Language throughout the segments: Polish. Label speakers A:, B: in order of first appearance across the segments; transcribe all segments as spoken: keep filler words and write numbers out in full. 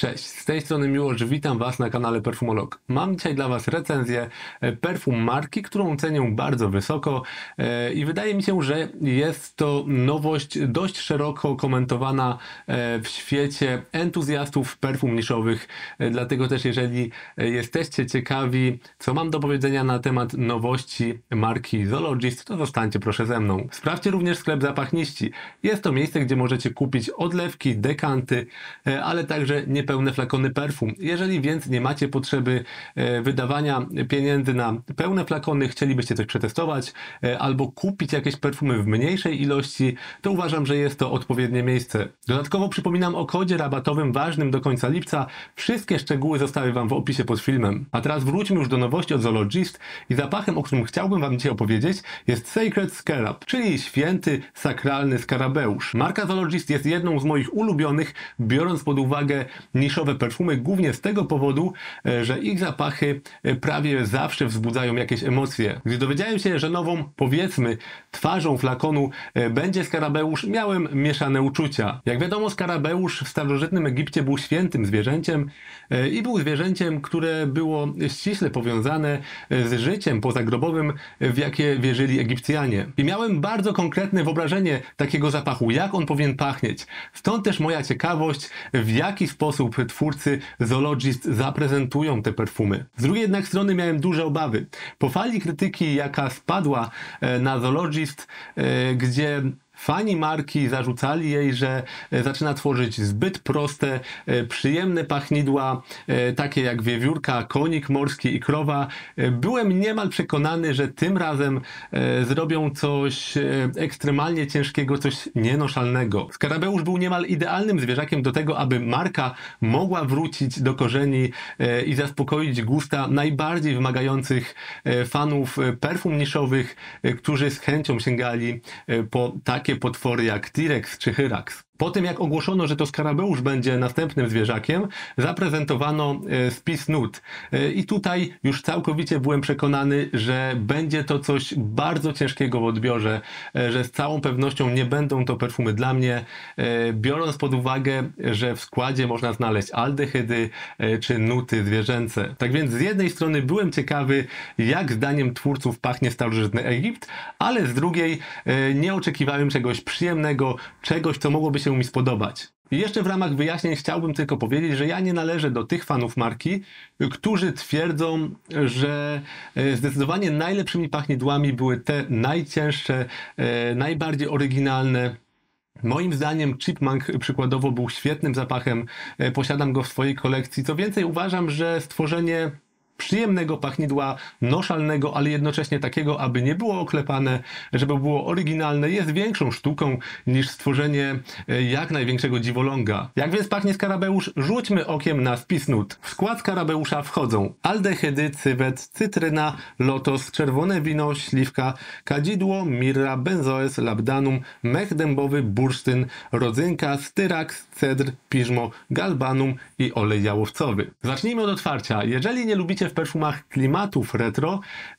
A: Cześć, z tej strony Miłosz, witam Was na kanale Perfumolog. Mam dzisiaj dla Was recenzję perfum marki, którą cenię bardzo wysoko i wydaje mi się, że jest to nowość dość szeroko komentowana w świecie entuzjastów perfum niszowych. Dlatego też, jeżeli jesteście ciekawi, co mam do powiedzenia na temat nowości marki Zoologist, to zostańcie proszę ze mną. Sprawdźcie również sklep Zapachniści. Jest to miejsce, gdzie możecie kupić odlewki, dekanty, ale także niepełne flakony perfum. Jeżeli więc nie macie potrzeby wydawania pieniędzy na pełne flakony, chcielibyście coś przetestować albo kupić jakieś perfumy w mniejszej ilości, to uważam, że jest to odpowiednie miejsce. Dodatkowo przypominam o kodzie rabatowym ważnym do końca lipca. Wszystkie szczegóły zostały Wam w opisie pod filmem. A teraz wróćmy już do nowości od Zoologist i zapachem, o którym chciałbym Wam dzisiaj opowiedzieć, jest Sacred Scarab, czyli święty, sakralny skarabeusz. Marka Zoologist jest jedną z moich ulubionych, biorąc pod uwagę niszowe perfumy, głównie z tego powodu, że ich zapachy prawie zawsze wzbudzają jakieś emocje. Gdy dowiedziałem się, że nową, powiedzmy, twarzą flakonu będzie skarabeusz, miałem mieszane uczucia. Jak wiadomo, skarabeusz w starożytnym Egipcie był świętym zwierzęciem i był zwierzęciem, które było ściśle powiązane z życiem pozagrobowym, w jakie wierzyli Egipcjanie. I miałem bardzo konkretne wyobrażenie takiego zapachu, jak on powinien pachnieć. Stąd też moja ciekawość, w jaki sposób twórcy Zoologist zaprezentują te perfumy. Z drugiej jednak strony miałem duże obawy. Po fali krytyki, jaka spadła na Zoologist, gdzie fani marki zarzucali jej, że zaczyna tworzyć zbyt proste, przyjemne pachnidła, takie jak wiewiórka, konik morski i krowa. Byłem niemal przekonany, że tym razem zrobią coś ekstremalnie ciężkiego, coś nienoszalnego. Skarabeusz był niemal idealnym zwierzakiem do tego, aby marka mogła wrócić do korzeni i zaspokoić gusta najbardziej wymagających fanów perfum niszowych, którzy z chęcią sięgali po takie potwory jak T-Rex czy Hyrax. Po tym, jak ogłoszono, że to skarabeusz będzie następnym zwierzakiem, zaprezentowano spis nut. I tutaj już całkowicie byłem przekonany, że będzie to coś bardzo ciężkiego w odbiorze, że z całą pewnością nie będą to perfumy dla mnie, biorąc pod uwagę, że w składzie można znaleźć aldehydy czy nuty zwierzęce. Tak więc z jednej strony byłem ciekawy, jak zdaniem twórców pachnie starożytny Egipt, ale z drugiej nie oczekiwałem czegoś przyjemnego, czegoś, co mogłoby się mi spodobać. I jeszcze w ramach wyjaśnień chciałbym tylko powiedzieć, że ja nie należę do tych fanów marki, którzy twierdzą, że zdecydowanie najlepszymi pachnidłami były te najcięższe, najbardziej oryginalne. Moim zdaniem Chipmunk przykładowo był świetnym zapachem, posiadam go w swojej kolekcji. Co więcej, uważam, że stworzenie przyjemnego pachnidła, noszalnego, ale jednocześnie takiego, aby nie było oklepane, żeby było oryginalne, jest większą sztuką niż stworzenie jak największego dziwoląga. Jak więc pachnie skarabeusz? Rzućmy okiem na spis nut. W skład skarabeusza wchodzą aldehydy, cywet, cytryna, lotos, czerwone wino, śliwka, kadzidło, mirra, benzoes, labdanum, mech dębowy, bursztyn, rodzynka, styraks, cedr, piżmo, galbanum i olej jałowcowy. Zacznijmy od otwarcia. Jeżeli nie lubicie w perfumach klimatów retro,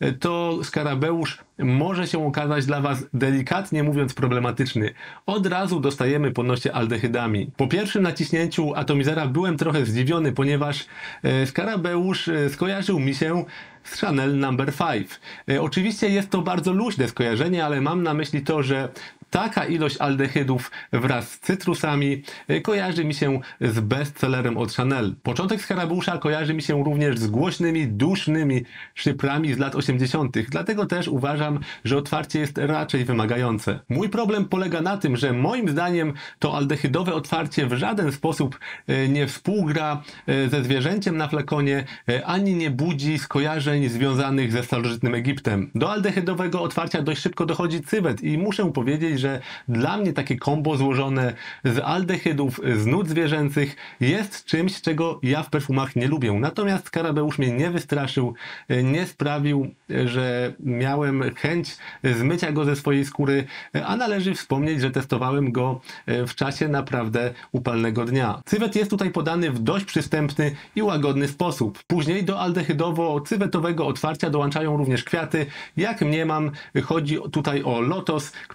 A: to skarabeusz może się okazać dla Was, delikatnie mówiąc, problematyczny. Od razu dostajemy po nosie aldehydami. Po pierwszym naciśnięciu atomizera byłem trochę zdziwiony, ponieważ skarabeusz skojarzył mi się z Chanel number five. Oczywiście jest to bardzo luźne skojarzenie, ale mam na myśli to, że taka ilość aldehydów wraz z cytrusami kojarzy mi się z bestsellerem od Chanel. Początek skarabeusza kojarzy mi się również z głośnymi, dusznymi szyprami z lat osiemdziesiątych. Dlatego też uważam, że otwarcie jest raczej wymagające. Mój problem polega na tym, że moim zdaniem to aldehydowe otwarcie w żaden sposób nie współgra ze zwierzęciem na flakonie, ani nie budzi skojarzeń związanych ze starożytnym Egiptem. Do aldehydowego otwarcia dość szybko dochodzi cywet i muszę powiedzieć, że dla mnie takie kombo złożone z aldehydów, z nut zwierzęcych jest czymś, czego ja w perfumach nie lubię. Natomiast skarabeusz mnie nie wystraszył, nie sprawił, że miałem chęć zmycia go ze swojej skóry, a należy wspomnieć, że testowałem go w czasie naprawdę upalnego dnia. Cywet jest tutaj podany w dość przystępny i łagodny sposób. Później do aldehydowo-cywetowego otwarcia dołączają również kwiaty. Jak mniemam, chodzi tutaj o lotos, który jest wymieniony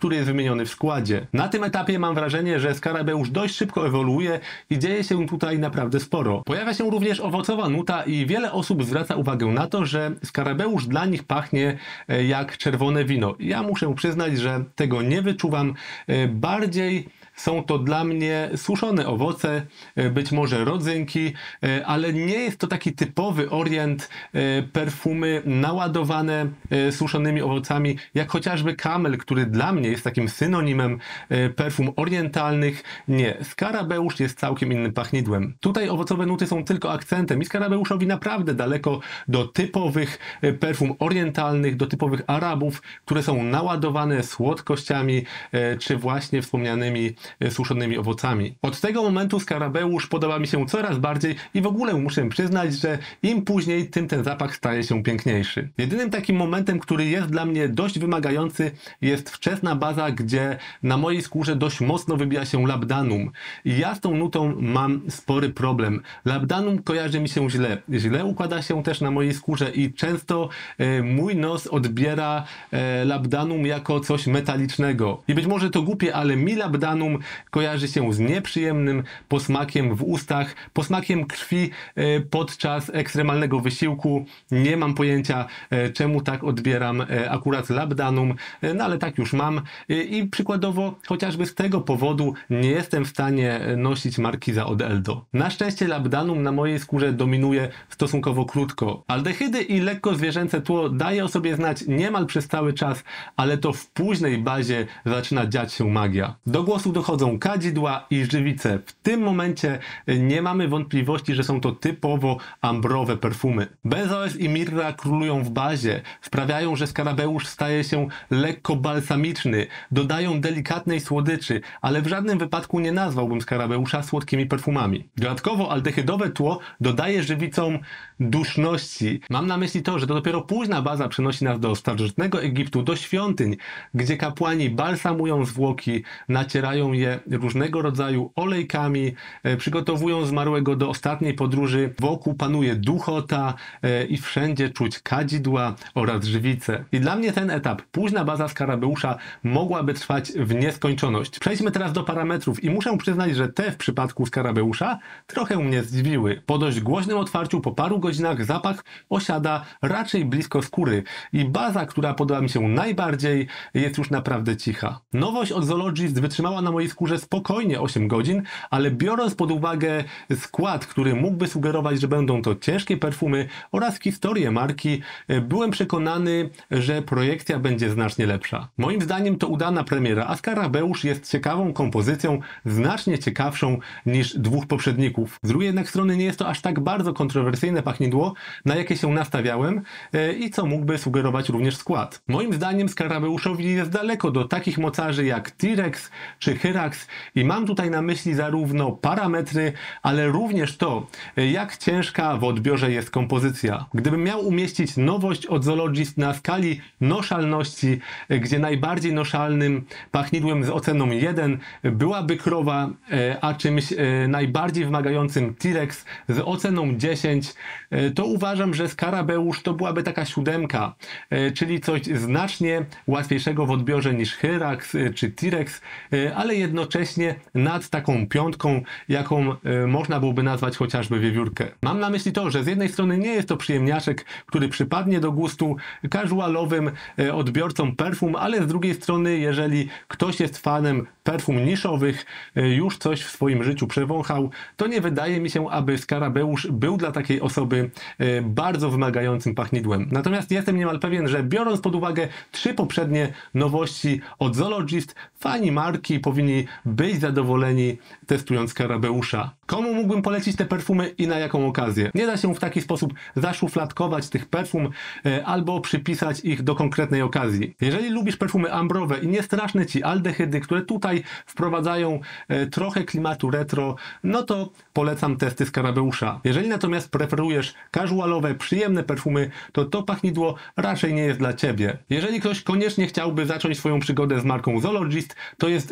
A: wymieniony w składzie. Na tym etapie mam wrażenie, że skarabeusz dość szybko ewoluuje i dzieje się tutaj naprawdę sporo. Pojawia się również owocowa nuta i wiele osób zwraca uwagę na to, że skarabeusz dla nich pachnie jak czerwone wino. Ja muszę przyznać, że tego nie wyczuwam. Bardziej są to dla mnie suszone owoce, być może rodzynki, ale nie jest to taki typowy orient perfumy naładowane suszonymi owocami, jak chociażby Camel, który dla mnie jest takim synonimem perfum orientalnych. Nie, skarabeusz jest całkiem innym pachnidłem. Tutaj owocowe nuty są tylko akcentem i skarabeuszowi naprawdę daleko do typowych perfum orientalnych, do typowych Arabów, które są naładowane słodkościami, czy właśnie wspomnianymi suszonymi owocami. Od tego momentu skarabeusz podoba mi się coraz bardziej i w ogóle muszę przyznać, że im później, tym ten zapach staje się piękniejszy. Jedynym takim momentem, który jest dla mnie dość wymagający, jest wczesna baza, gdzie na mojej skórze dość mocno wybija się labdanum. I ja z tą nutą mam spory problem. Labdanum kojarzy mi się źle. Źle układa się też na mojej skórze i często e, mój nos odbiera e, labdanum jako coś metalicznego. I być może to głupie, ale mi labdanum kojarzy się z nieprzyjemnym posmakiem w ustach, posmakiem krwi e, podczas ekstremalnego wysiłku. Nie mam pojęcia, e, czemu tak odbieram e, akurat labdanum, e, no ale tak już mam. E, I przykładowo chociażby z tego powodu nie jestem w stanie nosić markiza od Eldo. Na szczęście labdanum na mojej skórze dominuje stosunkowo krótko. Aldehydy i lekko zwierzęce tło daje o sobie znać niemal przez cały czas, ale to w późnej bazie zaczyna dziać się magia. Do głosu dochodzą kadzidła i żywice. W tym momencie nie mamy wątpliwości, że są to typowo ambrowe perfumy. Benzoes i mirra królują w bazie, sprawiają, że skarabeusz staje się lekko balsamiczny, dodają delikatnej słodyczy, ale w żadnym wypadku nie nazwałbym skarabeusza słodkimi perfumami. Dodatkowo aldehydowe tło dodaje żywicom duszności. Mam na myśli to, że to dopiero późna baza przenosi nas do starożytnego Egiptu, do świątyń, gdzie kapłani balsamują zwłoki, nacierają je różnego rodzaju olejkami, e, przygotowują zmarłego do ostatniej podróży. Wokół panuje duchota e, i wszędzie czuć kadzidła oraz żywice. I dla mnie ten etap, późna baza skarabeusza, mogłaby trwać w nieskończoność. Przejdźmy teraz do parametrów i muszę przyznać, że te w przypadku skarabeusza trochę mnie zdziwiły. Po dość głośnym otwarciu, po paru godzinach zapach osiada raczej blisko skóry i baza, która podoba mi się najbardziej, jest już naprawdę cicha. Nowość od Zoologist wytrzymała na mojej skórze spokojnie osiem godzin, ale biorąc pod uwagę skład, który mógłby sugerować, że będą to ciężkie perfumy oraz historię marki, byłem przekonany, że projekcja będzie znacznie lepsza. Moim zdaniem to udana premiera, a skarabeusz jest ciekawą kompozycją, znacznie ciekawszą niż dwóch poprzedników. Z drugiej jednak strony nie jest to aż tak bardzo kontrowersyjne pachnidło, na jakie się nastawiałem i co mógłby sugerować również skład. Moim zdaniem skarabeuszowi jest daleko do takich mocarzy jak T-Rex czy Hyrax i mam tutaj na myśli zarówno parametry, ale również to, jak ciężka w odbiorze jest kompozycja. Gdybym miał umieścić nowość od Zoologist na skali noszalności, gdzie najbardziej noszalnym pachnidłem z oceną jeden byłaby krowa, a czymś najbardziej wymagającym T-Rex z oceną dziesięć, to uważam, że skarabeusz to byłaby taka siódemka, czyli coś znacznie łatwiejszego w odbiorze niż Hyrax czy T-Rex, ale jednocześnie nad taką piątką, jaką można byłoby nazwać chociażby wiewiórkę. Mam na myśli to, że z jednej strony nie jest to przyjemniaczek, który przypadnie do gustu casualowym odbiorcom perfum, ale z drugiej strony, jeżeli ktoś jest fanem perfum niszowych, już coś w swoim życiu przewąchał, to nie wydaje mi się, aby skarabeusz był dla takiej osoby bardzo wymagającym pachnidłem. Natomiast jestem niemal pewien, że biorąc pod uwagę trzy poprzednie nowości od Zoologist, fani marki powinni być zadowoleni testując skarabeusza. Komu mógłbym polecić te perfumy i na jaką okazję? Nie da się w taki sposób zaszufladkować tych perfum e, albo przypisać ich do konkretnej okazji. Jeżeli lubisz perfumy ambrowe i nie straszne ci aldehydy, które tutaj wprowadzają e, trochę klimatu retro, no to polecam testy skarabeusza. Jeżeli natomiast preferujesz casualowe, przyjemne perfumy, to to pachnidło raczej nie jest dla ciebie. Jeżeli ktoś koniecznie chciałby zacząć swoją przygodę z marką Zoologist, to jest wiele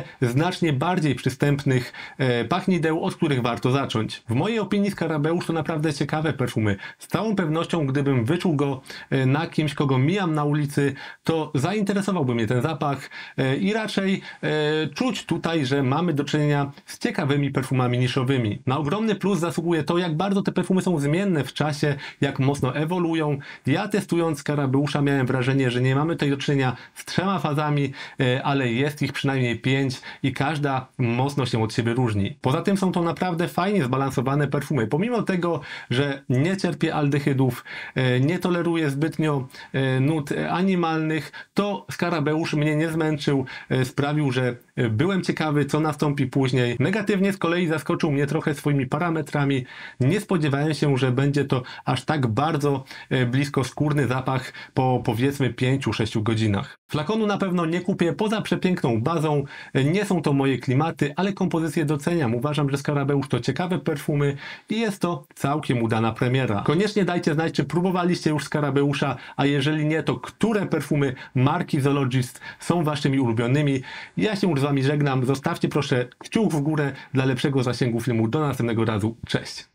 A: wiele znacznie bardziej przystępnych e, pachnideł, od których warto zacząć. W mojej opinii Skarabeusz to naprawdę ciekawe perfumy. Z całą pewnością, gdybym wyczuł go e, na kimś, kogo mijam na ulicy, to zainteresowałby mnie ten zapach e, i raczej e, czuć tutaj, że mamy do czynienia z ciekawymi perfumami niszowymi. Na ogromny plus zasługuje to, jak bardzo te perfumy są zmienne w czasie, jak mocno ewoluują. Ja testując Skarabeusza miałem wrażenie, że nie mamy tutaj do czynienia z trzema fazami, e, ale jest ich przynajmniej pięć i każda mocno się od siebie różni. Poza tym są to naprawdę fajnie zbalansowane perfumy. Pomimo tego, że nie cierpię aldehydów, e, nie toleruję zbytnio e, nut animalnych, to Skarabeusz mnie nie zmęczył, e, sprawił, że byłem ciekawy, co nastąpi później. Negatywnie z kolei zaskoczył mnie trochę swoimi parametrami. Nie spodziewałem się, że będzie to aż tak bardzo e, blisko skórny zapach po powiedzmy pięciu sześciu godzinach. Flakonu na pewno nie kupię poza przepiękną bazą. Nie są to moje klimaty, ale kompozycję doceniam. Uważam, że Skarabeusz to ciekawe perfumy i jest to całkiem udana premiera. Koniecznie dajcie znać, czy próbowaliście już Skarabeusza, a jeżeli nie, to które perfumy marki Zoologist są waszymi ulubionymi. Ja się już z wami żegnam. Zostawcie proszę kciuk w górę dla lepszego zasięgu filmu. Do następnego razu. Cześć!